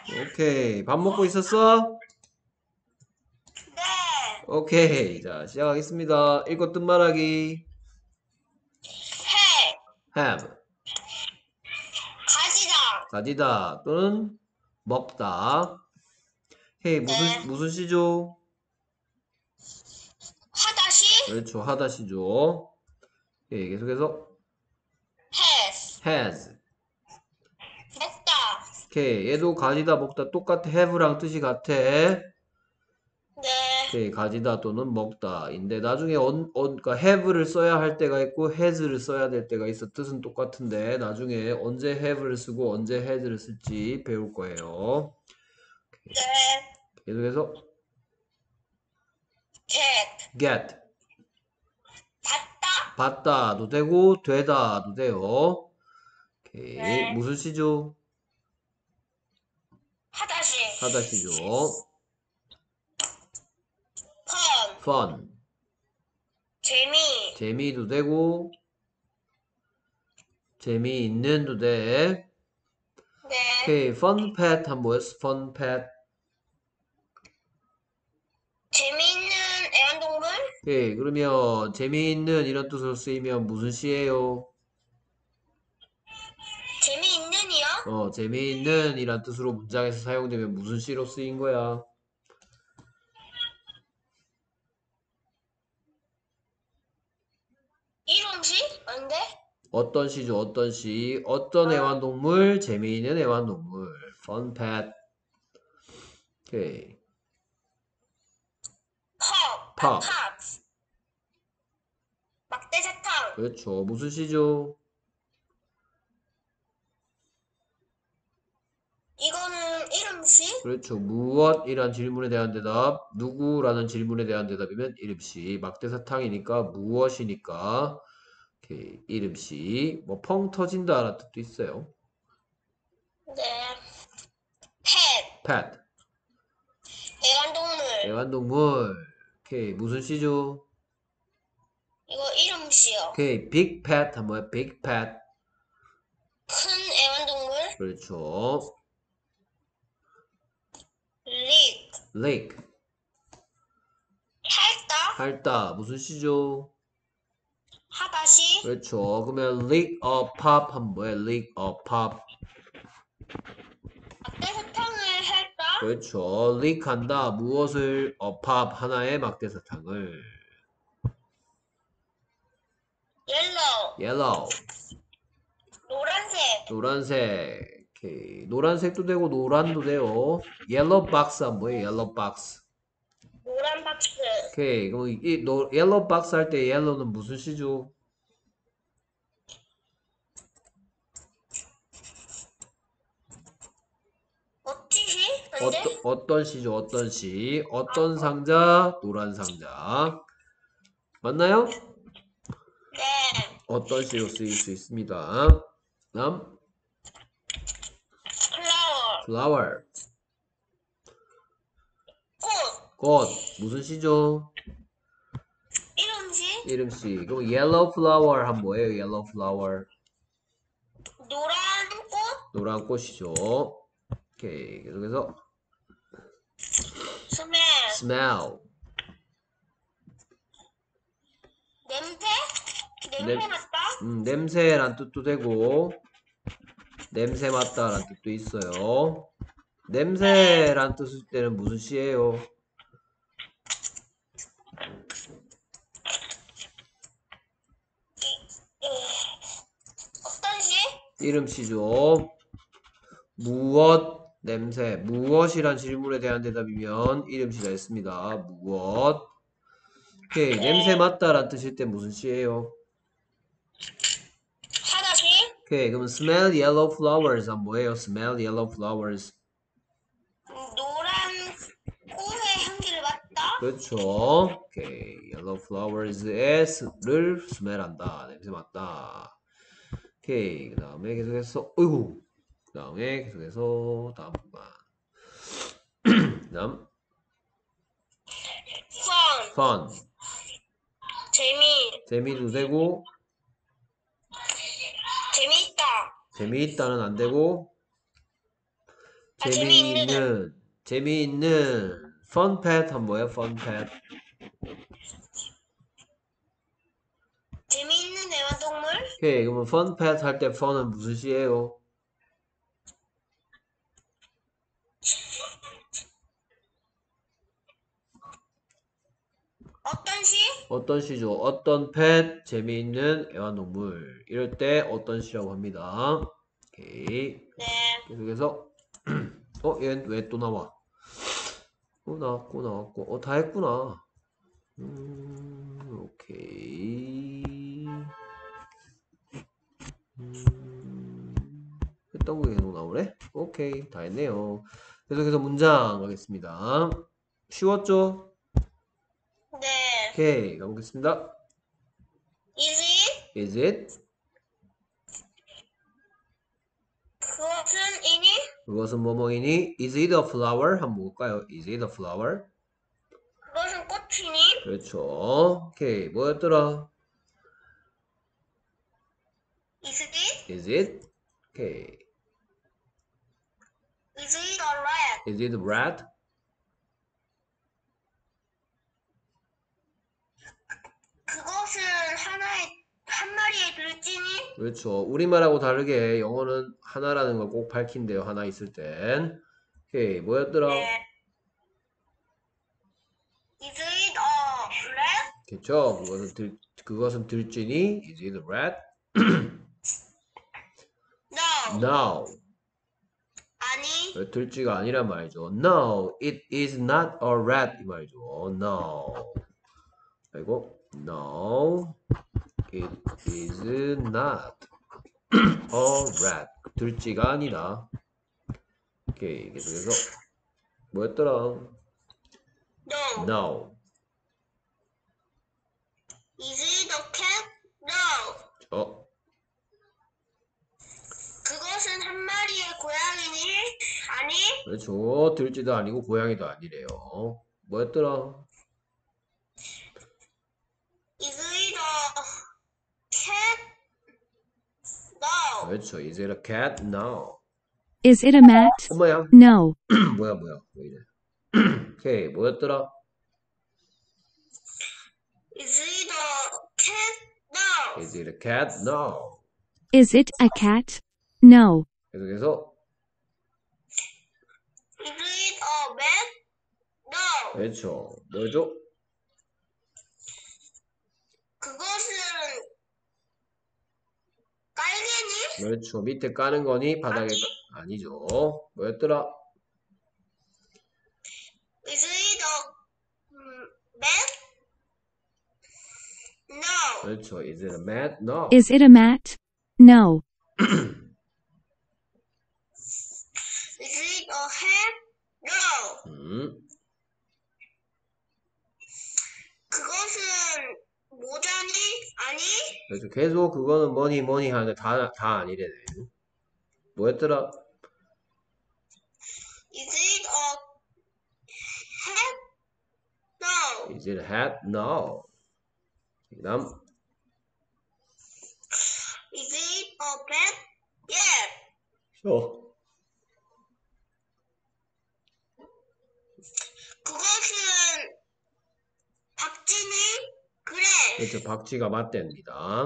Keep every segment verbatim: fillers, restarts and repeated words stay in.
오케이. 밥 먹고 있었어? 네. 오케이. 자, 시작하겠습니다. 읽고 뜻 말하기. 해. have. 가지다. 가지다 또는 먹다. hey, 무슨, 네. 무슨 시죠? 하다시. 그렇죠. 하다 시죠. 오케이. 계속해서 has. has. 먹다. 오케이. 얘도 가지다 먹다 똑같아. have랑 뜻이 같아. 네. 오케이. 가지다 또는 먹다인데 나중에 on, on, 그러니까 have를 써야 할 때가 있고 has를 써야 될 때가 있어. 뜻은 똑같은데 나중에 언제 have를 쓰고 언제 has를 쓸지 배울 거예요. 네. 계속해서 get. get. 받다. 받다도 되고 되다도 돼요. 오케이. 네. 무슨 시죠? 하다시. 하다 시죠. fun. fun. 재미. 재미도 되고 재미있는도 돼. 네. 오케이. fun pet 한 뭐였어? fun pet. 재미있는 애완동물. 오케이. 그러면 재미있는 이런 뜻으로 쓰이면 무슨 시예요? 재미있는이요? 어, 재미있는 이란 뜻으로 문장에서 사용되면 무슨 시로 쓰인 거야? 이름시? 아닌데? 어떤 시죠? 어떤 시? 어떤 애완동물? 재미있는 애완동물. fun pet. 오케이. 팝. 팝. 팝. 막대사탕. 그렇죠. 무슨 시죠? 이거는 이름시? 그렇죠. 무엇이란 질문에 대한 대답, 누구라는 질문에 대한 대답이면 이름시. 막대사탕이니까 무엇이니까 오케이. 이름시. 뭐 펑 터진다라는 뜻도 있어요. 네. 펫. pet. 애완동물. 애완동물. 오케이. 무슨 시죠? 이거 이름시요. 오케이. big pet 한 뭐야? big pet. 큰 애완동물. 그렇죠. 릭. lake. 할다. 할다. 무슨 시죠? 하다시. 그렇죠. 그러면 lick a pop 한 뭐야? lick a pop. 막대사탕을 할다. 그렇죠. lick 한다. 무엇을? a pop 하나의 막대사탕을. 옐로우. yellow. 노란색. 노란색. 오케이. 노란색도 되고 노란도 돼요. yellow box 한 뭐예요? yellow box. 노란 박스. 오케이. 그럼 이 노, yellow box 할 때 yellow는 무슨 시죠? 어찌시? 어떤 안돼? 어떤 시죠? 어떤 시? 어떤 상자? 노란 상자. 맞나요? 네. 어떤 시로 쓰일 수 있습니다. 다음 플라워. flower. 꽃. 꽃 무슨 시죠? 이름시. 이름시. 그럼 yellow flower 한 뭐예요? yellow flower. 노란 꽃. 노란 꽃이죠. 오케이. 계속해서 스멜. smell. 냄새. 냄새 냄- 맡다. 음, 냄새란 뜻도 되고 냄새 맡다란 뜻도 있어요. 냄새란 뜻일 때는 무슨 시예요? 어떤 시? 이름시죠. 무엇 냄새 무엇이란 질문에 대한 대답이면 이름시가 있습니다. 무엇. 오케이. 냄새 맡다란 뜻일 때 무슨 시예요? 하다시. 오케이. 그러면 smell yellow flowers 한 뭐예요? smell yellow flowers. 노란 꽃의 향기를 맡다. 그렇죠. 오케이. yellow flowers의 를 smell한다. 냄새 맡다. 오케이. 그 다음에 계속해서 어이구. 그 다음에 계속해서 다음 부분. 그 다음 fun. fun. 재미. 재미도 되고 재미있다. 재미있다는 안 되고 아, 재미있는. 재미있는 재미있는 fun pet 한 뭐야 fun pet 재미있는 애완동물? 오케이 그러면 fun pet 할 때 fun은 무슨 시예요? 어떤 시? 어떤 시죠? 어떤 pet 재미있는 애완동물 이럴 때 어떤 시라고 합니다. 오케이 네. 계속해서 어? 얘 왜 또 나와? 어 나왔고 나왔고 어 다 했구나. 음 오케이 음, 했던 거 계속 나오네? 오케이 다 했네요. 계속해서 문장 가겠습니다. 쉬웠죠? 네. 오케이 가보겠습니다. Is it? Is it? 그것은 이니? 그것은 뭐뭐이니? Is it a flower? 한번 볼까요? Is it a flower? 그것은 꽃이니? 그렇죠. 오케이 뭐였더라? Is it? Is it? 오케이 Is it a rat? Is it a rat? 그것은 하나의 한 마리의 들쥐니? 그렇죠. 우리말하고 다르게 영어는 하나라는 걸 꼭 밝힌대요. 하나 있을 땐. 오케이 뭐였더라? 네. Is it a rat? 그렇죠. 그것은 들 그것은 들쥐니? Is it a rat? No. No. 아니. 들쥐가 아니란 말이죠. No, it is not a rat 이 말이죠. No. 그리고 no, it is not a rat. 들쥐가 아니다. 오케이 계속해서 뭐였더라? No. No. Is it a cat? No. 어 그것은 한 마리의 고양이니? 아니. 그렇죠. 들쥐도 아니고 고양이도 아니래요. 뭐였더라? Is it a cat? No. 그렇죠. Is it a cat? No. Is it a mat? 엄마야. No. 뭐야 뭐야. 왜 이래. 오케이 뭐였더라? Is it a cat? No. Is it a cat? No. Is it a cat? No. 계속해서 Is it a bat? No. 그렇죠. 뭐죠? 그것은 깔개니? 그렇죠. 밑에 까는 거니 바닥에 까... 아니죠. 뭐였더라? Is it a 음, bat? No. 그렇죠. Is it a mat? No. Is it a mat? No. Is it a hat? No. 음. 그것은 모자니? 아니. 그렇죠. 계속 그거는 뭐니 뭐니 하는데 다, 다 아니래네. 뭐였더라? Is it a hat? No. Is it a hat? No. 그 다음 Is it a bat? Yes. 어. 그것은 박쥐니? 그래. 그렇죠. 박쥐가 맞답니다.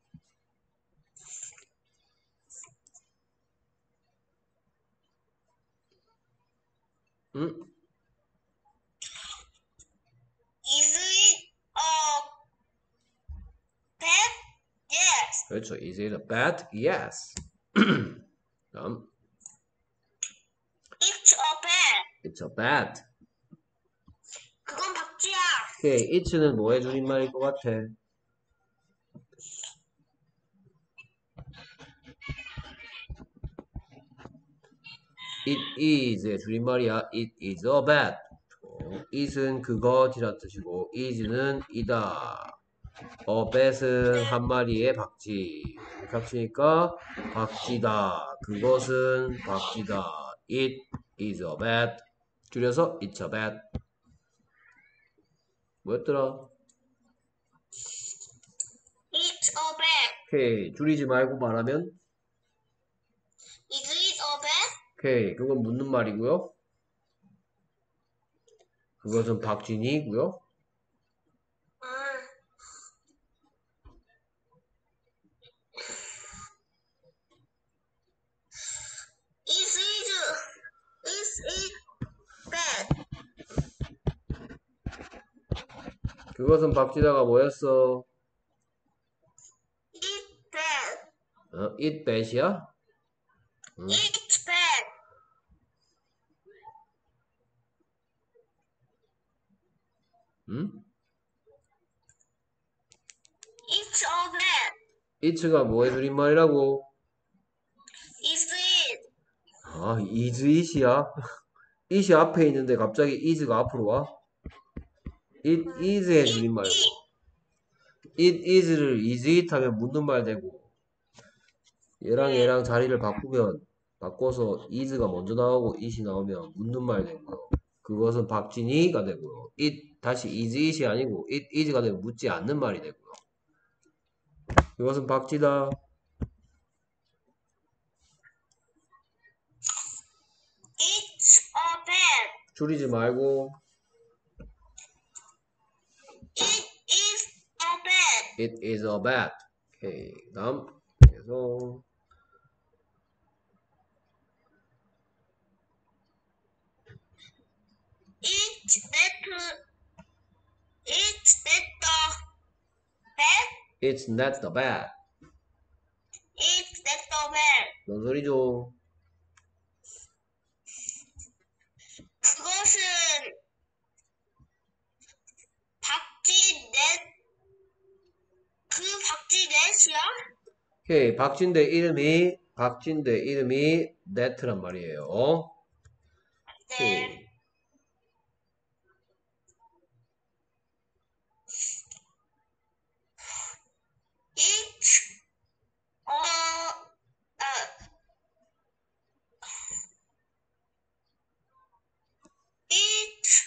음? Is it a bat? Yes. 그렇죠. Is it a bat? Yes. 다음 It's a bat. It's a bat. 그건 박쥐야. 오케이. It'는 뭐의 줄임말일 것 같아? It is의 줄임말이야. It is a bat. it은 그것이란 뜻이고 is는 이다. a bat은 한 마리의 박쥐. 이렇게 합치니까 박쥐다. 그것은 박쥐다. It is a bat. 줄여서 it's a bat. 뭐였더라? It's a bat. 오케이. 줄이지 말고 말하면 Is it a bat? 오케이. 그건 묻는 말이고요. 그것은 박진이고요. 아, is it, is it bad? 그것은 박지다가 뭐였어? It's bad. 어, it bad이야? 응. It's bad. 응? It's all bad. it가 뭐의 줄임말이라고? Is it? 아, is it이야? it이 앞에 있는데 갑자기 is가 앞으로 와? it is의 줄임말이고. it is를 is it 하면 묻는 말 되고, 얘랑 얘랑 자리를 바꾸면, 바꿔서 is가 먼저 나오고 it이 나오면 묻는 말 되고요. 그것은 박진이가 되고요. it 다시 is it이 아니고 it is가 되면 묻지 않는 말이 되고요. 이것은 박지다. It's all bad. 줄이지 말고 It is all bad. it is a bat. 오케이. 다음 계속 It's better. It's better. Bad. it's not the bat. It's better bad. 뭔 소리죠? 그것은 박지넷. 그 박지넷이야? 오케이. 박진대 이름이 박진대 이름이 net란 말이에요. 네. 오케이. It's 어, 어, it's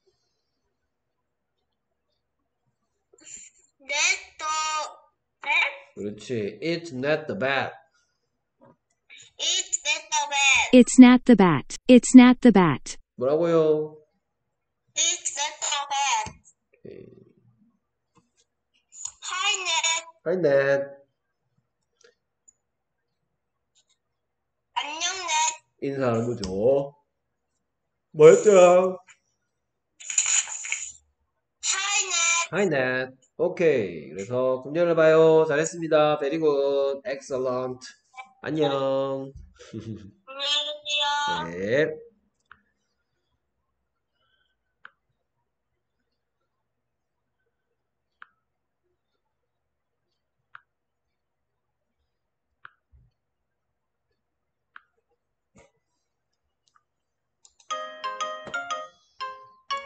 better bad. 그렇지. it's not the bat. It's better bad. It's not the bat. It's not the bat. 뭐라고요? It's better bad. 오케이. Hi net. Hi net. 안녕 net. 인사하는 거죠. 뭐였더라? Hi net. Hi net. 오케이. 그래서 금년을 봐요. 잘했습니다. Very good. Excellent. 안녕. 안녕히 계세요. 네.